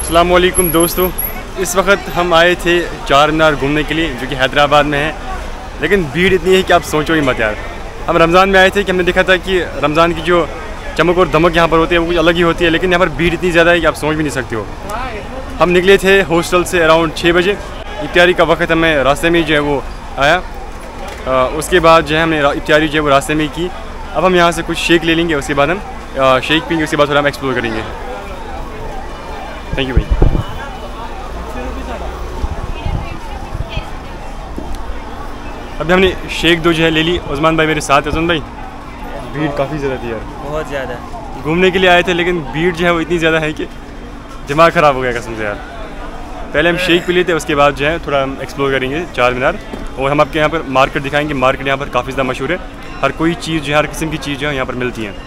अस्सलाम वालेकुम दोस्तों, इस वक्त हम आए थे चार मीनार घूमने के लिए जो कि हैदराबाद में है, लेकिन भीड़ इतनी है कि आप सोचो ही मत यार। हम रमज़ान में आए थे कि हमने देखा था कि रमज़ान की जो चमक और धमक यहाँ पर होती है वो कुछ अलग ही होती है, लेकिन यहाँ पर भीड़ इतनी ज़्यादा है कि आप समझ भी नहीं सकते हो। हम निकले थे हॉस्टल से अराउंड 6 बजे। इफ्तारी का वक्त हमें रास्ते में जो है वो आया, उसके बाद जो है हमने इफ्तारी जो है वो रास्ते में की। अब हम यहाँ से कुछ शेक ले लेंगे, उसके बाद हम शेक पीएंगे, उसके बाद थोड़ा हम एक्सप्लोर करेंगे। थैंक यू भाई। अभी हमने शेक दो जो है ले ली। उस्मान भाई मेरे साथ है। उस्मान भाई, भीड़ काफ़ी ज़्यादा थी यार, बहुत ज़्यादा। घूमने के लिए आए थे लेकिन भीड़ जो है वो इतनी ज़्यादा है कि दिमाग ख़राब हो गया कसम से यार। पहले हम शेक पी लेते, उसके बाद जो है थोड़ा हम एक्सप्लोर करेंगे चार मीनार, और हम आपके यहाँ पर मार्केट दिखाएंगे। मार्केट यहाँ पर काफ़ी ज़्यादा मशहूर है, हर कोई चीज़ जो है, हर किस्म की चीज़ जो है यहाँ पर मिलती हैं।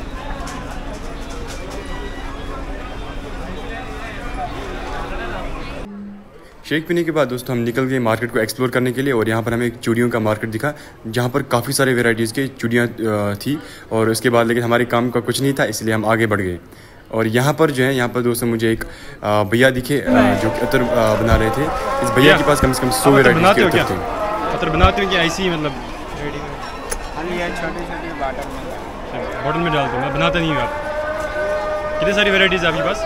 शेक पीने के बाद दोस्तों हम निकल गए मार्केट को एक्सप्लोर करने के लिए, और यहाँ पर हमें एक चूड़ियों का मार्केट दिखा जहाँ पर काफ़ी सारे वेराइटीज़ के चूड़ियाँ थी। और उसके बाद लेकिन हमारे काम का कुछ नहीं था, इसलिए हम आगे बढ़ गए। और यहाँ पर जो है, यहाँ पर दोस्तों मुझे एक भैया दिखे जो कि अतर बना रहे थे। इस भैया के पास कम से कम 100 वेराइटीज़ के अतर थे। अतर बनाते हो क्या ऐसी ही, मतलब छोटी बॉटल में डालते हो? मैं बनाता नहीं हूँ। आप कितनी सारी वेराइटीज़ है आपके पास?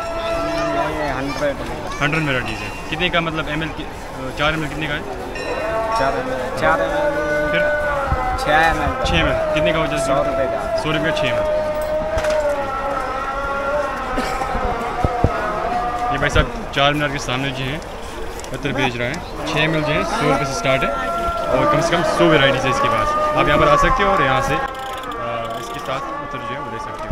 100 वेराइटीज़ है। कितने का मतलब ml? 4 ml कितने का है? 4 फिर 6 ml कितने का हो जाए? 100 रुपये का। 100 रुपये 6 ml। ये भाई साहब 4 मीनार के सामने जो है अतर बेच रहा है। 6 ml जो है 100 रुपये से स्टार्ट है, और कम से कम 100 वेराइटीज़ है इसके पास। आप यहाँ पर आ सकते हो और यहाँ से इसके साथ अतर जो है वो ले सकते हो।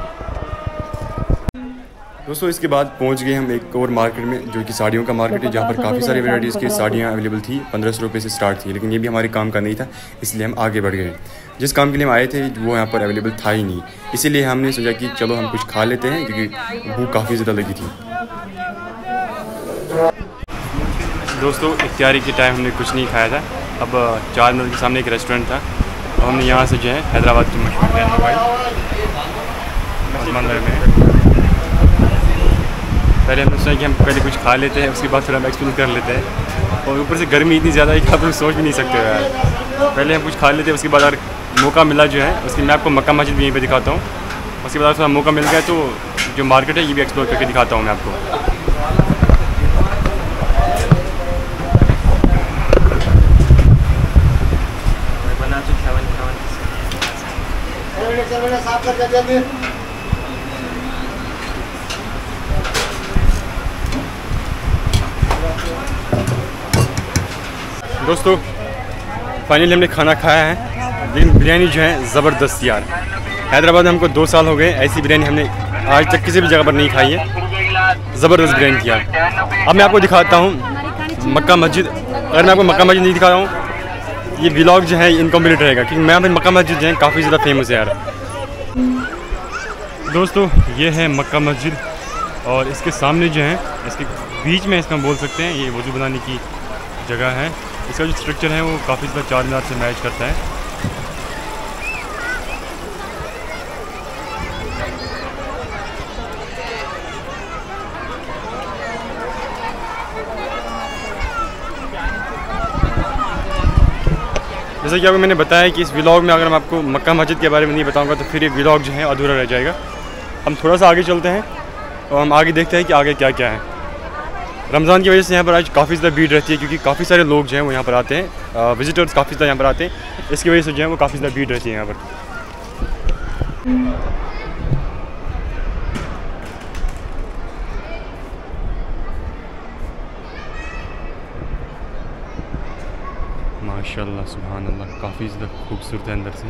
दोस्तों इसके बाद पहुंच गए हम एक और मार्केट में जो कि साड़ियों का मार्केट है, जहाँ पर काफ़ी सारी वैरायटीज़ की साड़ियाँ अवेलेबल थी। 1500 रुपये से स्टार्ट थी, लेकिन ये भी हमारे काम का नहीं था, इसलिए हम आगे बढ़ गए। जिस काम के लिए हम आए थे वो यहाँ पर अवेलेबल था ही नहीं, इसीलिए हमने सोचा कि चलो हम कुछ खा लेते हैं, क्योंकि भूख काफ़ी ज़्यादा लगी थी। दोस्तों इफ्तारी के टाइम हमने कुछ नहीं खाया था। अब 4 मीनार के सामने एक रेस्टोरेंट था, और हमने यहाँ से जो है हैदराबाद की मशहूर बिरयानी में पहले हमने सोचा कि हम पहले कुछ खा लेते हैं, उसके बाद थोड़ा हम एक्सप्लोर कर लेते हैं। और ऊपर से गर्मी इतनी ज़्यादा है कि आप लोग सोच भी नहीं सकते हो यार। पहले हम कुछ खा लेते हैं, उसके बाद अगर मौका मिला जो है, उसकी मैं आपको मक्का मस्जिद भी यहीं पे दिखाता हूँ। उसके बाद थोड़ा मौका मिल गया तो जो मार्केट है ये भी एक्सप्लोर करके दिखाता हूँ मैं आपको। दोस्तों फाइनली हमने खाना खाया है, लेकिन बिरयानी जो है ज़बरदस्त यार। हैदराबाद में हमको 2 साल हो गए, ऐसी बिरयानी हमने आज तक किसी भी जगह पर नहीं खाई है। ज़बरदस्त बिरयानी थी यार। अब मैं आपको दिखाता हूँ मक्का मस्जिद। अगर मैं आपको मक्का मस्जिद नहीं दिखा रहा हूँ, ये व्लॉग जो है इनकम्प्लीट रहेगा, क्योंकि मैं फिर मक्का मस्जिद जो है काफ़ी ज़्यादा फेमस है यार। दोस्तों ये है मक्का मस्जिद, और इसके सामने जो है, इसके बीच में इसका बोल सकते हैं, ये वज़ू बनाने की जगह है। इसका जो स्ट्रक्चर है वो काफ़ी ज़्यादा 4 मीनार से मैच करता है। जैसा कि आपको मैंने बताया कि इस व्लॉग में अगर मैं आपको मक्का मस्जिद के बारे में नहीं बताऊंगा तो फिर ये व्लॉग जो है अधूरा रह जाएगा। हम थोड़ा सा आगे चलते हैं और हम आगे देखते हैं कि आगे क्या क्या है। रमज़ान की वजह से यहाँ पर आज काफ़ी ज़्यादा भीड़ रहती है, क्योंकि काफ़ी सारे लोग जो हैं वो यहाँ पर आते हैं, विजिटर्स काफ़ी ज़्यादा यहाँ पर आते हैं। इसकी वजह से जो है वो काफ़ी ज़्यादा भीड़ रहती है यहाँ पर। माशाल्लाह सुभान अल्लाह, काफ़ी ज़्यादा खूबसूरत है अंदर से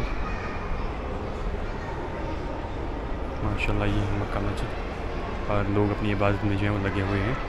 माशाल्लाह। ये है मक्का मस्जिद, और लोग अपनी इबादत में जो है वो लगे हुए हैं।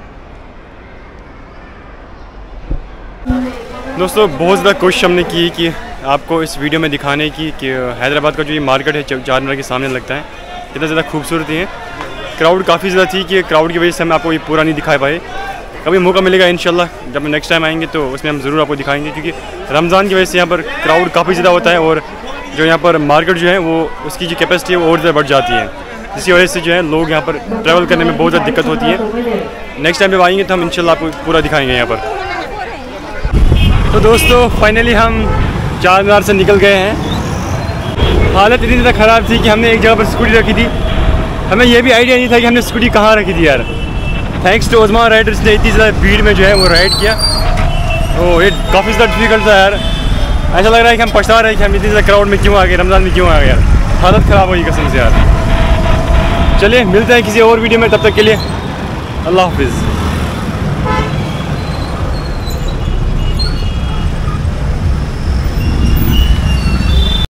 दोस्तों बहुत ज़्यादा कोशिश हमने की कि आपको इस वीडियो में दिखाने की कि हैदराबाद का जो ये मार्केट है 4 मीनार के सामने लगता है, कितना ज़्यादा खूबसूरत है। क्राउड काफ़ी ज़्यादा थी कि क्राउड की वजह से हम आपको ये पूरा नहीं दिखा पाए। कभी मौका मिलेगा इंशाल्लाह, जब हम नेक्स्ट टाइम आएंगे तो उसमें हम ज़रूर आपको दिखाएंगे, क्योंकि रमज़ान की वजह से यहाँ पर क्राउड काफ़ी ज़्यादा होता है, और जो यहाँ पर मार्केट जो है वो उसकी जो कैपेसिटी है वो और ज़्यादा बढ़ जाती है। जिसकी वजह से जो है लोग यहाँ पर ट्रैवल करने में बहुत ज़्यादा दिक्कत होती है। नेक्स्ट टाइम जब आएंगे तो हम इंशाल्लाह आपको पूरा दिखाएंगे यहाँ पर। तो दोस्तों फाइनली हम चार मीनार से निकल गए हैं। हालत इतनी ज़्यादा ख़राब थी कि हमने एक जगह पर स्कूटी रखी थी, हमें ये भी आइडिया नहीं था कि हमने स्कूटी कहाँ रखी थी यार। थैंक्स टू ओस्मान राइडर्स ने इतनी ज़्यादा भीड़ में जो है वो राइड किया। तो ये काफ़ी ज़्यादा डिफिकल्ट था यार, ऐसा लग रहा है कि हम पछता रहे हैं कि हम इतनी ज़्यादा क्राउड में क्यों आ गए, रमज़ान में क्यों आ गए यार। हालत ख़राब हुई कसम से यार। चलिए मिलते हैं किसी और वीडियो में, तब तक के लिए अल्लाह हाफिज़।